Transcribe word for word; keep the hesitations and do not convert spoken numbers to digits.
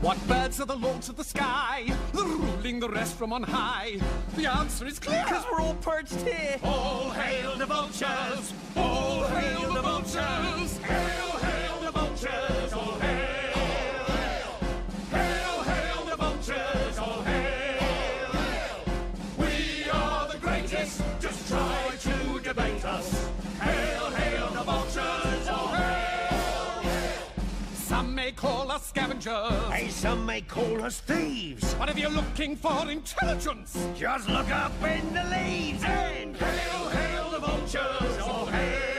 What birds are the lords of the sky, the ruling the rest from on high? The answer is clear, because we're all perched here. All hail the vultures! All hail the vultures! Hail, hail the vultures! All hail! Hail, hail the vultures! All hail! We are the greatest, just try to debate us. Hail, hail the vultures! All hail! Some may call us scavengers. Hey, some may call us thieves. But if you're looking for intelligence, just look up in the leaves and hail, hail the vultures! All hail!